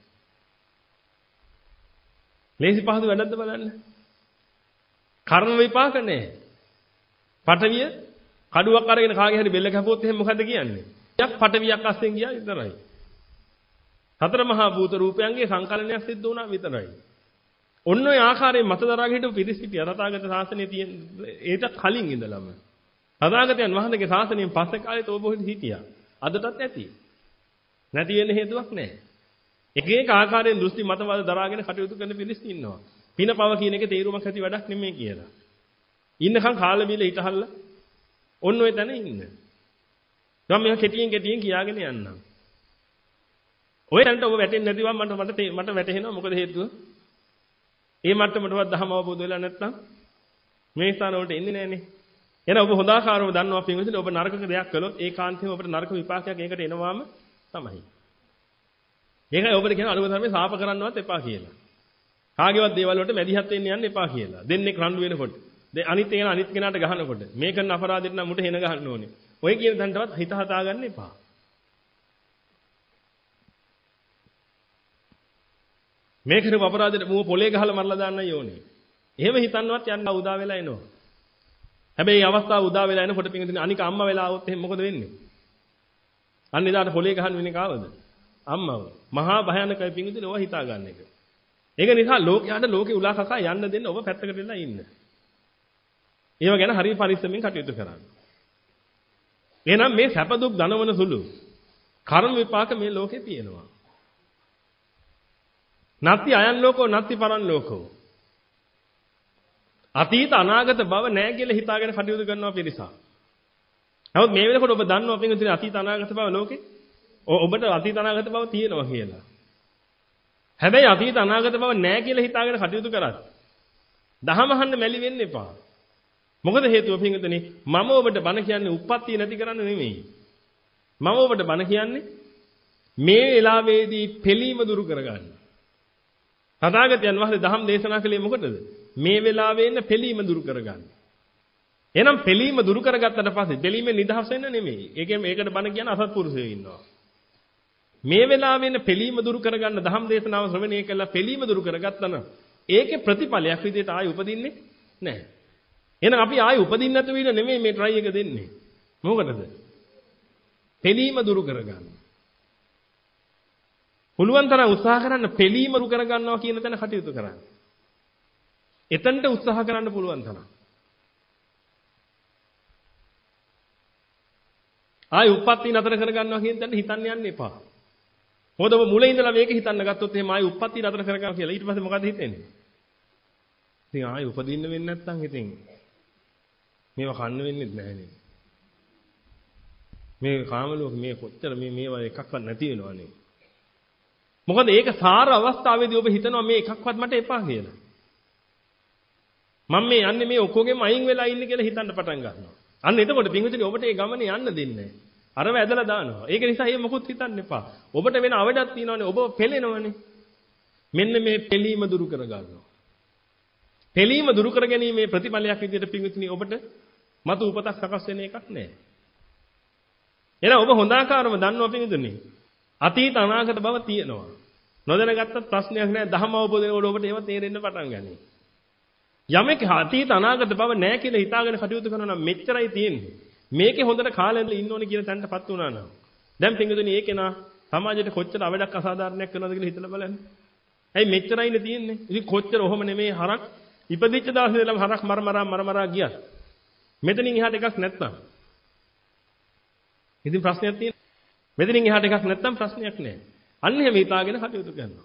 ලේසි පහසු වැඩක්ද බලන්න. කර්ම විපාක නැහැ. පටවිය කඩුවක් අරගෙන කාගේ හරි බෙල්ල කැපුවොත් එහෙනම් මොකද කියන්නේ? යක් පටවියක් අස්සෙන් ගියා විතරයි. හතර මහා භූත රූපයන්ගේ සංකලනයක් සිද්ධ වුණා විතරයි. ඔන්න ඔය ආකාරයෙන් මත දරාගෙන හිටපු පිරිස හිටියා තථාගත ශාසනයේ තියෙන ඒකට කලින් ඉඳලම. තථාගතයන් වහන්සේගේ ශාසනයෙන් පස්සේ කාලෙත් ඔබ හිටියා. අදටත් ඇති. නැති වෙන්න හේතුවක් නැහැ. එක එක ආකාරයෙන් දෘෂ්ටි මතවාද දරාගෙන කටයුතු කරන පිරිස් ඉන්නවා. පිනපව කියන එකේ තේරුමක් ඇති වැඩක් නෙමෙයි කියලා. ඉන්නකම් කාල බීල හිටහල්ලා ඔන්න ඔය තැන ඉන්න. මම මේක කෙටියෙන් කෙටියෙන් කියාගෙන යන්නම්. ඔය තැනට ඔබ වැටෙන්නේ නැතිවම මට මට මට වැටහෙනවා මොකද හේතුව? ඒ මට්ටමටවත් දහම අවබෝධ වෙලා නැත්නම් මේ ස්ථාන වලට එන්නේ නැහනේ. එහෙනම් ඔබ හොඳාකාරව දන්නවා පින්විතනේ ඔබ නරකක දෙයක් කළොත් ඒකාන්තයෙන්ම ඔබට නරක විපාකයක් ඒකට එනවාම තමයි. ඒකයි ඔබට කියන අනුගත ධර්මයේ සාප කරන්නවත් එපා කියලා. කාගේවත් දේවල් වලට මැදිහත් වෙන්න යන්න එපා කියලා. දෙන්නේ රණ්ඩු වෙනකොට. අනිත් එක අනිත් කෙනාට ගහනකොට මේ කරන අපරාධෙට නම් මුට හෙන ගහන්න ඕනේ. ඔය කියන තැනටවත් හිත හදා ගන්න එපා. මේ කරපු අපරාධෙට මූව පොලේ ගහලා මරලා දාන්නයි ඕනේ. එහෙම හිතන්නවත් යන්න උදා වෙලා එනවා. හැබැයි මේ අවස්ථාව උදා වෙලා එනකොට පිටින් අනික අම්මා වෙලා આવොත් එහෙනම් මොකද වෙන්නේ? අන්න එදාට පොලේ ගහන්න වෙන්නේ කාවද? අම්මව. මහා භයානකයි පිටින් ඔය හිතා ගන්න එක. ඒක නිසා ලෝකයට ලෝකේ උලා කකා යන්න දෙන්න ඔබ පැත්තකට වෙලා ඉන්න. ඒව ගැන හරිය පරිස්සමෙන් කටයුතු කරන්න. එහෙනම් මේ සැප දුක් දනවන සුළු කර්ම විපාක මේ ලෝකේ තියෙනවා. නත්ති අයන් ලෝකෝ නත්ති පරන් ලෝකෝ. අතීත අනාගත බව නැහැ කියලා හිතාගෙන කටයුතු කරනවා පිරිසක්. නමුත් මේ වෙනකොට ඔබ දන්නවා පින්විතනේ අතීත අනාගත බව ලෝකේ ඔබට අතීත අනාගත බව තියෙනවා කියලා. හැබැයි අතීත අනාගත බව නැහැ කියලා හිතාගෙන කටයුතු කරත් දහම අහන්න මැලි වෙන්න එපා. මොකද හේතුව පින්විතනේ මම ඔබට බණ කියන්නේ උප්පත්තිය නැති කරන්න නෙමෙයි. මම ඔබට බණ කියන්නේ මේ වෙලාවේදී පිළීම දුරු කරගන්න. තථාගතයන් වහන්සේ දහම් දේශනා කළේ මොකටද? මේ වෙලාවේ ඉන්න පිළීම දුරු කරගන්න. එහෙනම් පිළීම දුරු කරගත්තට පස්සේ පිළීමෙන් නිදහස් වෙන්න නෙමෙයි. ඒකෙන් මේකට බණ කියන අසත්පුරුෂයෝ ඉන්නවා. මේ වෙලාවේ ඉන්න පිළීම දුරු කරගන්න දහම් දේශනාව ශ්‍රවණය කළා පිළීම දුරු කරගත්තා නම් ඒකේ ප්‍රතිඵලයක් විදිහට ආයෙ උපදින්නේ නැහැ. එහෙනම් අපි ආයෙ උපදින්න නැතුව ඉන්න නෙමෙයි මේ try එක දෙන්නේ. මොකටද? පිළීම දුරු කරගන්න. පුළුවන් තරම් උත්සාහ කරන්න පිළීම දුරු කරගන්නවා කියන තැන කටයුතු කරන්න. එතනට උත්සාහ කරන්න පුළුවන් තරම්. ආයෙ උප්පත්ති නතර කරගන්නවා කියන තැන හිතන්න යන්න එපා. මොකද ඔබ මුලින් ඉඳලා මේක හිතන්න ගත්තොත් එහෙනම් ආයෙ උප්පත්ති නතර කරගන්නවා කියලා ඊට පස්සේ මොකද හිතෙන්නේ? ඉතින් ආයෙ උපදින්න වෙන්නේ නැත්නම් ඉතින් මේවා කන්න වෙන්නේ නැහැ නේ. මේ කාම ලෝක මේ කොච්චර මේ මේවා එකක්වත් නැති වෙනවනේ. මොකද ඒක සාර අවස්ථාවේදී ඔබ හිතනවා මේ එකක්වත් මට එපා කියලා. මම මේ යන්නේ මේ ඔක්කොගෙම අයින් වෙලා ඉන්නේ කියලා හිතන්න පටන් ගන්නවා. අන්න එතකොට පින්විතනි ඔබට ඒ ගමනේ යන්න දෙන්නේ නැහැ. අරව ඇදලා දානවා. ඒක නිසා මේ මොකුත් හිතන්න එපා. ඔබට වෙන අවඩක් තියෙනවනේ ඔබ පෙළෙනවනේ. මෙන්න මේ පෙළීම දුරු කරගන්නවා. පෙළීම දුරු කර ගැනීමේ ප්‍රතිඵලයක් විදිහට පින්විතනි ඔබට මතු උපතක් සකස් වෙන එකක් නැහැ. එහෙනම් ඔබ හොඳාකාරව දන්නවා පින්විතනි. අතීත අනාගත බව තියෙනවා. නොදැනගත්තත් ප්‍රශ්නයක් නැහැ. ධර්ම අවබෝධයෙන් ඔබට ඒව තේරෙන්න පටන් ගනී. යමෙක් අතීත අනාගත බව නැහැ කියලා හිතාගෙන කටයුතු කරනවා නම් මෙච්චරයි තියෙන්නේ. මේකේ හොඳට කාලෙන්න ඉන්න ඕනේ කියන තැනටපත් වුණා නම්. දැන් පින්විතනි ඒකේ නා සමාජයට කොච්චර අවඩක් අසාධාරණයක් කරනවද කියලා හිතලා බලන්න. ඇයි මෙච්චරයිනේ තියෙන්නේ. ඉතින් කොච්චර ඔහොම නෙමෙයි හරක් ඉපදිච්ච දවසේ ඉඳලා හරක් මරමරා මරමරා ගියත්. මෙතනින් එහාට එකක් නැත්තම්. ඉතින් ප්‍රශ්නයක් තියෙනවා. මෙතනින් එහාට එකක් නැත්තම් ප්‍රශ්නයක් නැහැ. අන්න එහෙම හිතාගෙන කටයුතු කරනවා.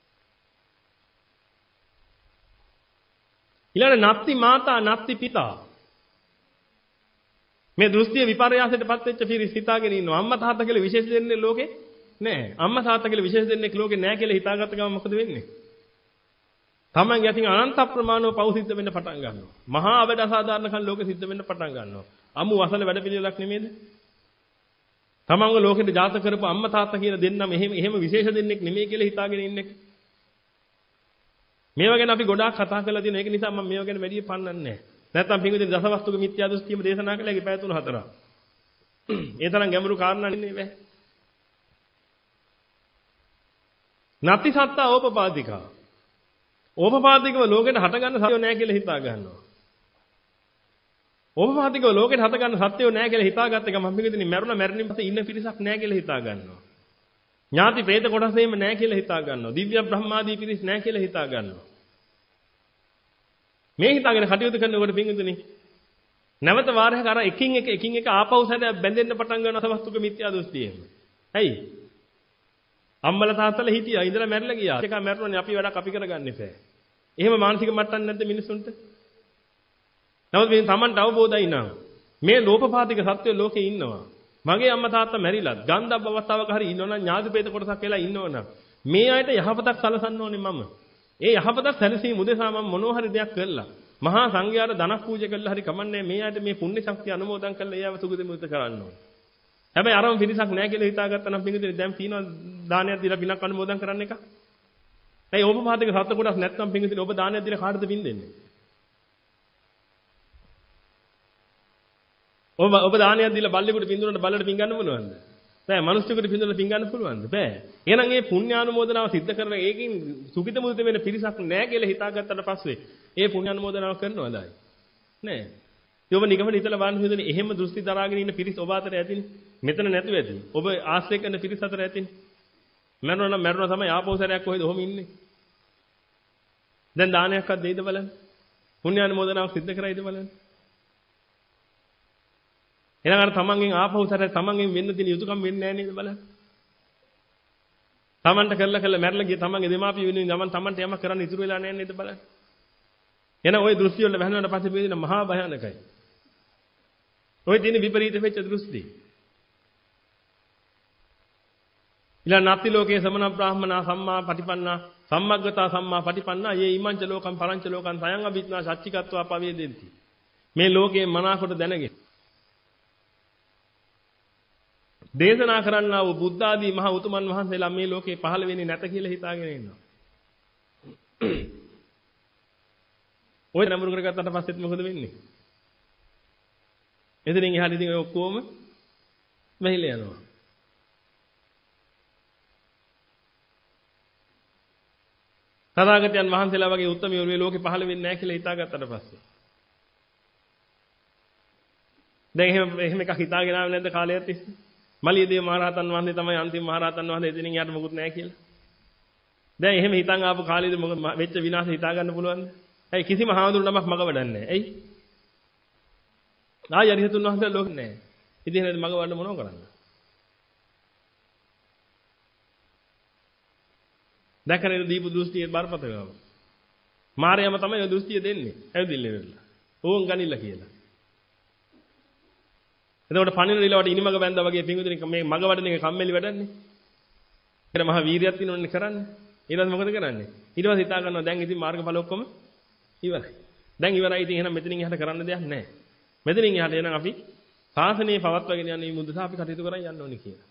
ඊළඟ නත්ති මාතා නත්ති පිතා. මේ දෘෂ්ටිය විපර්යාසයටපත් වෙච්ච පිරිස හිතාගෙන ඉන්නවා. අම්මා තාත්තා කියලා විශේෂ දෙන්නේ ලෝකේ නැහැ. අම්මා තාත්තා කියලා විශේෂ දෙන්නේ ලෝකේ නැහැ කියලා හිතාගත්ත ගමන් මොකද වෙන්නේ? තමන්ගේ අතින් අනන්ත ප්‍රමාණව පව් සිද්ධ වෙන්න පටන් ගන්නවා. මහා අවඩ අසාධාරණකම් ලෝකෙ සිද්ධ වෙන්න පටන් ගන්නවා. අමු අසල වැඩ පිළිවෙලක් නෙමෙයිද? තමන්ගේ ලෝකෙට ජාතක කරපු අම්මා තාත්තා කියන දෙන්නම එහෙම එහෙම විශේෂ දෙන්නෙක් නෙමෙයි කියලා හිතාගෙන ඉන්නේ. මේවා ගැන අපි ගොඩාක් කතා කරලා තියෙනවා. ඒක නිසා මම මේවා ගැන වැඩි පන්නන්නේ නැහැ. නැත්තම් පින්විතේ දසවස්තුක මිත්‍යා දෘෂ්ටියම දේශනා කළා ඒකේ පැය තුන හතරක්. ඒ තරම් ගැඹුරු කාරණා නෙන්නේ බෑ. නත්ති සත්තා ඕපපාදිකා. ඕපපාදිකව ලෝකෙට හටගන්න සත්‍යෝ නැහැ කියලා හිතා ගන්නවා. ඕපපාදිකව ලෝකෙට හටගන්න සත්‍යෝ නැහැ කියලා හිතාගත්ත එක මම පින්විතේ මරුණා මැරෙනින් පස්සේ ඉන්න පිරිසක් නැහැ කියලා හිතා ගන්නවා. ඥාති പ്രേත කොටසෙම නැහැ කියලා හිතා ගන්නවා. දිව්‍ය බ්‍රහ්මාදී පිරිස් නැහැ කියලා හිතා ගන්නවා. මේ හිතාගෙන කටයුතු කරනකොට පින්විතනි නැවත වාරයක් අර එකින් එක එකින් එක ආපහු සැර බැඳෙන්න පටන් ගන්නවා සවස්තුක මිත්‍යා දෘෂ්ටියෙන්. ඇයි? අම්මලා තාත්තලා හිටියා ඉඳලා මැරිලා ගියා. ඒක මැරුණානේ අපි වැඩක් අපි කරගන්න එපා. එහෙම මානසික මට්ටම් නැද්ද මිනිසුන්ට? නමුත් මේ Tamanට අවබෝධයි නං මේ ලෝපපාතික සත්‍ය ලෝකේ ඉන්නවා. මගේ අම්මා තාත්තා මැරිලා ගන්ධබ්බ අවස්ථාවක හරි ඉන්නවනම් ඥාති ප්‍රේත කොටසක් වෙලා ඉන්නවනම් මේ අයට යහපතක් සලසන්න ඕනේ මම. ඒ යහපතක් සැලසීම උදෙසා මම මොනවා හරි දෙයක් කළා. මහා සංඝයාට ධනක් පූජා කළා හරි කමන්නේ මේ අයට මේ පුණ්‍ය ශක්තිය අනුමෝදන් කරලා ඒව සුගතිමුත් කරන්න ඕනේ. හැබැයි අරම පිරිසක් නැහැ කියලා හිතාගත්තා නම් පිටින් දැන් තියෙනවා දානයක් දීලා පිනක් අනුමෝදන් කරන්න එක. ඇයි ඕපපාතික සත්‍ය කොටස් නැත්නම් පිටින් ඔබ දානයක් දීලා කාටද පින් දෙන්නේ? ඔබ ඔබ දානයක් දීලා බල්ලෙකුට පින් දුන්නාට බල්ලට පින් ගන්න පුළුවන්ද? බෑ. මනුස්සයෙකුට පින් දුන්නාට පින් ගන්න පුළුවන්ද? බෑ. එහෙනම් මේ පුණ්‍යානුමෝදනාව සිද්ධ කරලා ඒකෙන් සුඛිත මුදිත වෙන පිරිසක් නැහැ කියලා හිතාගත්තට පස්සේ ඒ පුණ්‍යානුමෝදනාව කරනවද ආයි? නෑ. ඒ ඔබ නිගමන හිතලා බලන්න හිතන්නේ එහෙම දෘෂ්ටි දරාගෙන ඉන්න පිරිස ඔබ අතර ඇතිනේ. මෙතන නැතුව ඇති. ඔබ ආශ්‍රය කරන පිරිස අතර ඇතිනේ. මරනවා නම් මරනවා තමයි ආපහු සැරයක් කොහෙද ඔහොම ඉන්නේ. දැන් දානයක්වත් දෙයිද බලන්න. පුණ්‍යානුමෝදනාවක් සිද්ධ කරයිද බලන්න. එහෙනම් අර තමන්ගෙන් ආපහු සැරේ තමන්ගෙන් වෙන්න තියෙන යුතුයකම් වෙන්නේ නැහැ නේද බලන්න. තමන්ට කරලා කරලා මැරලා ගිය තමන්ගේ දෙමාපිය වෙනුවෙන් තමන් තමන්ට යමක් කරන්න ඉතුරු වෙලා නැහැ නේද බලන්න. එහෙනම් ওই දෘෂ්ටි වල වැහෙනාට පස්සේ පිළිදින මහා භයානකයි. ওই දින විපරීත වෙච්ච දෘෂ්ටි. ඊළඟ නැති ලෝකේ සමන බ්‍රාහ්මනා සම්මා පටිපන්නා සම්මග්ගතා සම්මා පටිපන්නා යේ ඉමංච ලෝකම් පරංච ලෝකම් සයං අභිඥා සච්චිකත්වා පවේදෙන්ති. මේ ලෝකේ මනාකොට දැනගෙන දේශනා කරන්නා වූ බුද්ධ ආදී මහ උතුමන් වහන්සේලා මේ ලෝකේ පහළ වෙන්නේ නැත කියලා හිතාගෙන ඉන්නවා. ඔය නඹුරු කරගත්තාට පස්සෙත් මොකද වෙන්නේ? එතනින් එහාට ඉතින් ඔය ඔක්කොම වැහිලා යනවා. තථාගතයන් වහන්සේලා වගේ උත්තමයෝ මේ ලෝකේ පහළ වෙන්නේ නැහැ කියලා හිතාගත්තට පස්සේ. දැන් එහෙම එහෙම එකක් හිතාගෙන ආවේ නැද්ද කාලයක් තිස්සේ? මලියදේව මහරහතන් වහන්සේ තමයි අන්තිම මහරහතන් වහන්සේ එතනින් යට මොකුත් නැහැ කියලා. දැන් එහෙම හිතන් ආපු කාලෙද මොකද වෙච්ච විනාශය හිතා ගන්න පුළුවන්ද? ඇයි කිසිම හාමුදුරු නමක් මග වඩන්නේ නැහැ. ඇයි? ආය අරිහතුන් වහන්සේ ලෝකෙ නැහැ. ඉතින් එහෙනම් මග වඩන්න මොනව කරන්නේ? දැකරේ දීපු දෘෂ්ටියේ බරපතලව. මාර්යම තමයි ඔය දෘෂ්ටිය දෙන්නේ. ඇවිදින්න වෙලා. ඕන් ගනින්න කියලා. එතකොට පණින රිලවට ඉනිමග බැඳා වගේ පිංගුදින මේ මග වඩන එක කම්මැලි වැඩන්නේ. ඒකට මහා වීරියක් තියෙනවනේ කරන්නේ. ඊට පස්සේ මොකද කරන්නේ? ඊට පස්සේ හිතා ගන්නවා දැන් ඉතින් මාර්ගඵල ඔක්කොම ඉවරයි. දැන් ඉවරයි ඉතින් එහෙනම් මෙතනින් එහාට කරන්න දෙයක් නැහැ. මෙතනින් එහාට එනනම් අපි ශාසනය පවත්වාගෙන යන්න මේ මුද්දස අපි කටයුතු කරන් යන්න ඕනේ කියලා.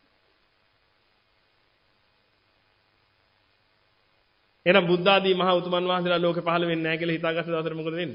එහෙනම් බුද්ධ ආදී මහා උතුමන් වහන්සේලා ලෝකේ පහළ වෙන්නේ නැහැ කියලා හිතාගත්ත දවසට මොකද වෙන්නේ?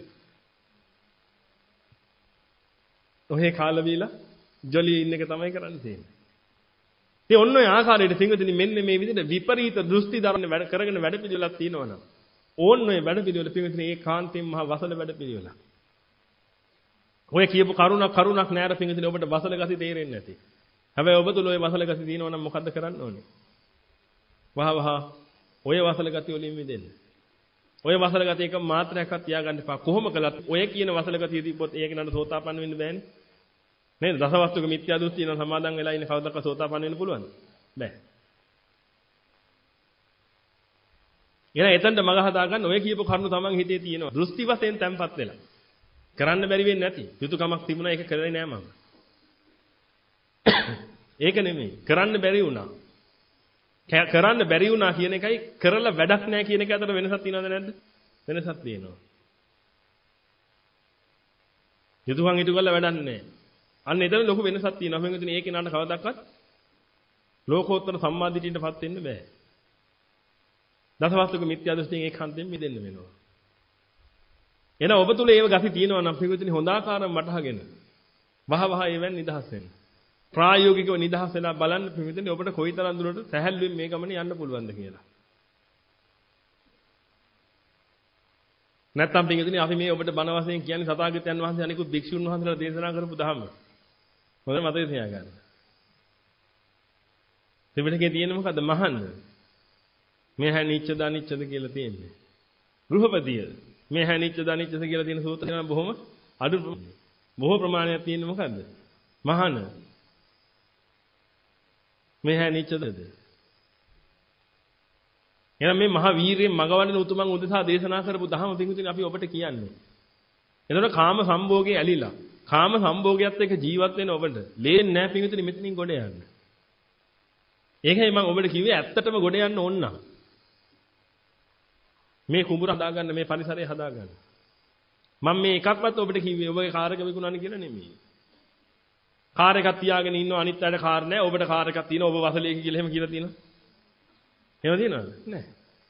ඔහේ කාල වීලා ජොලියේ ඉන්න එක තමයි කරන්න තියෙන්නේ. ඉතින් ඔන්න ඔය ආකාරයට පින්වතුනි මෙන්න මේ විදිහට විපරීත දෘෂ්ටි ධර්ම වැඩ කරගෙන වැඩ පිළිවෙලක් තියෙනවනම් ඕන්න ඔය වැඩ පිළිවෙල පින්වතුනි ඒ කාන්තෙන් මහා වසල වැඩ පිළිවෙල. ඔය කියපු කරුණක් කරුණක් නෑර පින්වතුනි ඔබට වසල ගති තේරෙන්නේ නැති. හැබැයි ඔබ තුල ඔය වසල ගති තියෙනවනම් මොකද්ද කරන්න ඕනේ? වහ වහ ඔය වසල ගති වලින් මිදෙන්න. ඔය වසල ගති එක මාත්‍රයක්වත් තියාගන්න එපා. කොහොම කළත් ඔය කියන වසල ගතිය තිබ්බොත් ඒක නඩ සෝතාපන්න වෙන්න බෑනේ. නේද? දසවස්තුක මිත්‍යා දෘෂ්ටි නම් සමාදන් වෙලා ඉන්නේ කවදාවත් සෝතාපන්න වෙන්න පුළුවන්ද? බෑ. එහෙනම් එතනට මග හදා ගන්න ඔය කියපු කරුණු තමන් හිතේ තියෙනවා. දෘෂ්ටි වශයෙන් තැම්පත් වෙලා. කරන්න බැරි වෙන්නේ නැති. යුතුයකමක් තිබුණා ඒක කරේ නෑ මම. ඒක නෙමෙයි. කරන්න බැරි වුණා. කරන්න බැරි වුණා කියන එකයි කරලා වැඩක් නෑ කියන එක අතර වෙනසක් තියෙනවද නැද්ද? වෙනසක් තියෙනවා. යුතුයකම් ඉටු කරලා වැඩක් නෑ. අන්න එතන ලොකු වෙනසක් තියෙනවා. මම හිතන්නේ ඒකේ නඩ කවදාවත් ලෝකෝත්තර සම්මාදිටියටපත් වෙන්න බෑ. දසවස්තුක මිත්‍යා දෘෂ්ටියෙන් ඒකාන්තයෙන් මිදෙන්න වෙනවා. එහෙනම් ඔබ තුල ඒව ගති තියෙනවා නම් පිටුතුනි හොඳ ආකාරව මතහගෙන වහ වහ ඒවෙන් නිදහස් වෙන්න. ප්‍රායෝගිකව නිදහස් වෙලා බලන්න පිටුතුනි ඔබට කොයිතරම් දුරට සැහැල්ලුවෙන් මේ ගමනේ යන්න පුළුවන්ද කියලා. නැත්තම් පිටුතුනි අපි මේ ඔබට බණ වශයෙන් කියන්නේ සතාගතයන් වහන්සේ අනිකුත් භික්ෂුන් වහන්සේලා දේශනා කරපු ධර්ම. හොඳ මතක තියාගන්න. ත්‍රිපිටකයේ තියෙන මොකද්ද මහන්න? මේ හැ නිච්චද අනිච්චද කියලා තියෙන්නේ. ගෘහපතිය මේ හැ නිච්චද අනිච්චද කියලා තියෙන සූත්‍ර දෙනා බොහොම අඩු බොහෝ ප්‍රමාණයක් තියෙන්නේ මොකද්ද? මහාන. මේ හැ නිච්චදද? එහෙනම් මේ මහා වීරියෙන් මගවන්න උතුමන් උදෙසා දේශනා කරපු දහම පිටුතින් අපි ඔබට කියන්නේ. එතකොට කාම සම්භෝගයේ ඇලිලා කාම සම්භෝගයත් එක්ක ජීවත් වෙන ඔබට ලේන්නේ නැහැ පිටුතින් මෙතනින් ගොඩ යන්න. ඒකයි මම ඔබට කිව්වේ ඇත්තටම ගොඩ යන්න ඕන නම් මේ කුඹුර හදාගන්න මේ පරිසරය හදාගන්න. මම මේ එකක්වත් ඔබට කිව්වේ ඔබගේ කාර් එක විකුණන්න කියලා නෙමෙයි. කාර් එකක් තියාගෙන ඉන්නව අනිත් අයට කාර් නැහැ. ඔබට කාර් එකක් තියෙනවා. ඔබ වසලේක කියලා එහෙම කියලා තියෙනවා. එහෙම තියනවද? නැහැ.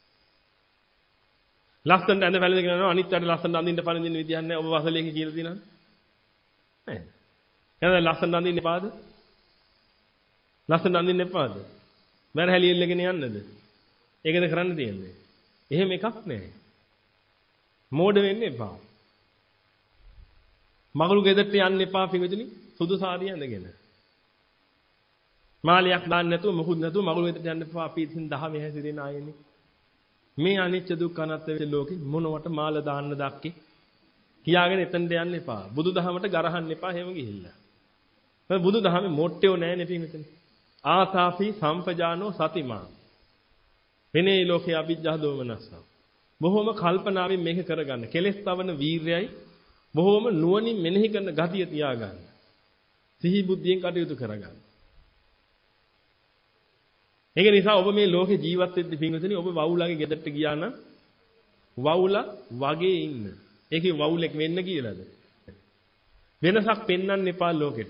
ලස්සනට ඇඳ පැළඳගෙන යනවා අනිත් අයට ලස්සනට අඳින්න පළඳින්න විදියක් නැහැ. ඔබ වසලේක කියලා තියෙනවද? නැහැ. එහෙනම් ලස්සනට අඳින්න එපාද? ලස්සනට අඳින්න එපාද? මර හැලියෙල්ලගෙන යන්නද? ඒකද කරන්න තියෙන්නේ. එහෙම එකක් නැහැ. මෝඩ වෙන්න එපා. මගලු ගෙදරට යන්න එපා පිටුතුනි සුදු සාරිය ඇඳගෙන. මාලියක් දාන්න නැතුව මොකුත් නැතුව මගලු ගෙදරට යන්න එපා. අපි ඉතින් දහමේ හැසිරෙන ආයෙන්නේ. මේ අනිච්ච දුක්ඛ අනාත්ම වෙච්ච ලෝකේ මොනවට මාල දාන්න දක්කේ කියාගෙන එතනට යන්න එපා. බුදුදහමට ගරහන්න එපා එහෙම ගිහිල්ලා. මේ බුදුදහමේ මොට්ටයෝ නැහැ නේ පිටුතුනි. ආතාපි සම්පජානෝ සතිමා. වෙනේ ලෝකේ අවිජ්ජා දෝමනස්ස. බොහොම කල්පනාවෙන් මේක කරගන්න. කෙලෙස් තවන වීරයයි බොහොම නුවණින් මෙනෙහි කරන ගතිය තියාගන්න. සිහි බුද්ධියෙන් කටයුතු කරගන්න. ඒක නිසා ඔබ මේ ලෝකේ ජීවත් වෙද්දී පින්වතුනි ඔබ වවුලගේ ගෙදරට ගියා නම් වවුලා වගේ ඉන්න. ඒකේ වවුලෙක් වෙන්න කියලාද? වෙනසක් පෙන්වන්න එපා ලෝකෙට.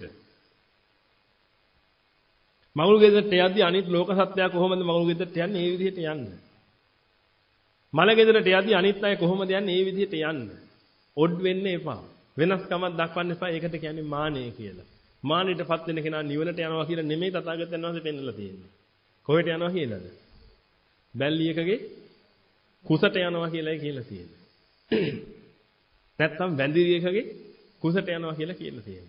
මගුල් ගෙදරට යද්දී අනිත් ලෝක සත්‍යය කොහොමද මගුල් ගෙදරට යන්නේ? ඒ විදිහට යන්න. මල ගෙදරට යද්දී අනිත් අය කොහොමද යන්නේ? ඒ විදිහට යන්න. ඔඩ් වෙන්න එපා. වෙනස්කමක් දක්වන්න එපා. ඒකට කියන්නේ මානය කියලා. මානෙටපත් වෙන කෙනා නිවනට යනවා කියලා නෙමෙයි තථාගතයන් වහන්සේ පෙන්වලා තියෙන්නේ. කොහෙට යනවා කියලාද? බැල්ලියකගේ කුසට යනවා කියලායි කියලා තියෙන්නේ. නැත්නම් වැඳිරියකගේ කුසට යනවා කියලා කියලා තියෙනවා.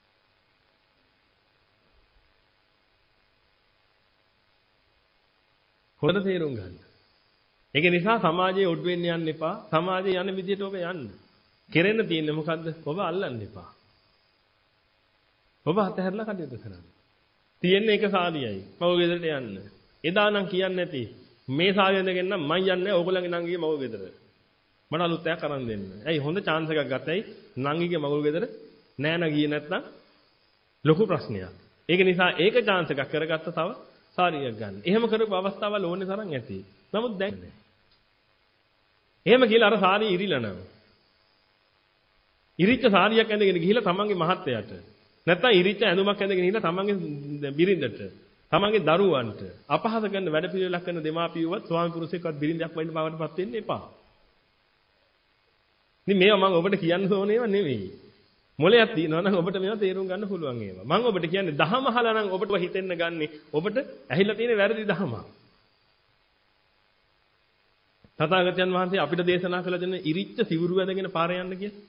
හොඳ තේරුම් ගන්න. ඒක නිසා සමාජයේ ඔඩ් වෙන්න යන්න එපා. සමාජයේ යන විදිහට ඔබ යන්න. කෙරෙන්න තියෙන්නේ මොකද්ද? ඔබ අල්ලන්න එපා. ඔබ අතහැරලා කටයුතු කරන්න. තියෙන්නේ එක සාදියයි. මව ගෙදරට යන්න. එදා නම් කියන්නේ නැති. මේ සාදිය ඉඳගෙන නම් මං යන්නේ ඕගොල්ලන්ගේ නංගිගේ මව ගෙදර. මට අලුත් එකක් අරන් දෙන්න. ඇයි හොඳ chance එකක් ගත්තයි නංගිගේ මගුල් ගෙදර නෑ නා ගියේ නැත්නම් ලොකු ප්‍රශ්නයක්. ඒක නිසා ඒක chance එකක් කරගත්ත තව සාරියක් ගන්න. එහෙම කරපු අවස්ථාවල් ඕනේ තරම් ඇති. නමුත් දැන් නෑ. එහෙම කියලා අර සාරිය ඉරිලා නම්. ඉරිච්ච සාරියක් ඇඳගෙන ගිහිල්ලා තමන්ගේ මහත්තයාට නැත්නම් ඉරිච්ච ඇඳුමක් ඇඳගෙන ගිහිල්ලා තමන්ගේ බිරිඳට තමන්ගේ දරුවන්ට අපහාස කරන වැඩ පිළිවෙලක් කරන දෙමාපියවත් ස්වාමි පුරුෂයෙක්වත් බිරිඳක් වෙන්න බවටපත් වෙන්න එපා. ඉතින් මේවා මම ඔබට කියන්න ඕන ඒවා නෙවෙයි. මොලයක් තියෙනවා නම් ඔබට මේවා තේරුම් ගන්න පුළුවන් ඒවා. මම ඔබට කියන්නේ දහම අහලා නම් ඔබට හිතෙන්න ගන්නෙ ඔබට ඇහිලා තියෙන වැරදි දහමක්. තථාගතයන් වහන්සේ අපිට දේශනා කළ දෙන ඉරිච්ච සිවුරු ඇඳගෙන පාර යන්න කියලා.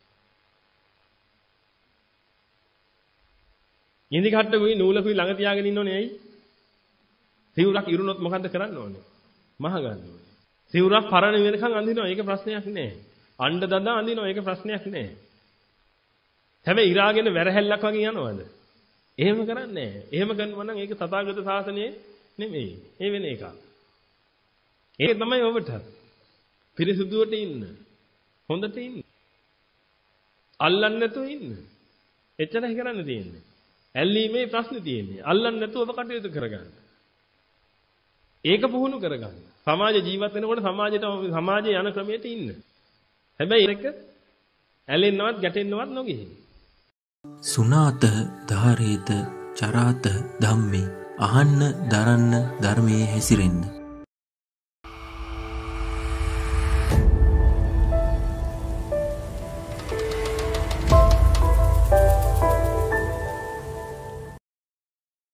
ඉන්දි කට්ටකුයි නූලකුයි ළඟ තියාගෙන ඉන්නෝනේ ඇයි? සිවුරක් ඉරුණොත් මොකද්ද කරන්න ඕනේ? මහ ගන්න ඕනේ. සිවුරක් පරණ වෙනකන් අඳිනවා. ඒක ප්‍රශ්නයක් නෑ. අණ්ඩ දදා අඳිනවා. ඒක ප්‍රශ්නයක් නෑ. හැබැයි ඉරාගෙන වැරහැල්ලක් වගේ යනවද? එහෙම කරන්නේ නෑ. එහෙම කරනවා නම් ඒක තථාගත ශාසනයේ නෙමෙයි. ඒ වෙන එකක්. ඒක තමයි ඔබට. පිරිසුදුවට ඉන්න. හොඳට ඉන්න. අල්ලන්නේ නැතුව ඉන්න. එච්චරයි කරන්න තියෙන්නේ. ඇල්ලීමේ ප්‍රශ්නේ තියෙන්නේ. අල්ලන්නේ නැතුව ඔබ කටයුතු කරගන්න. ඒක පුහුණු කරගන්න. සමාජ ජීවත් වෙනකොට සමාජයට සමාජයේ යන ක්‍රමයට ඉන්න. හැබැයි ඒක ඇලෙන්නවත් ගැටෙන්නවත් නොගිහින්. සුනාත ධාරේත චරාත ධම්මේ අහන්න දරන්න ධර්මයේ හැසිරෙන්න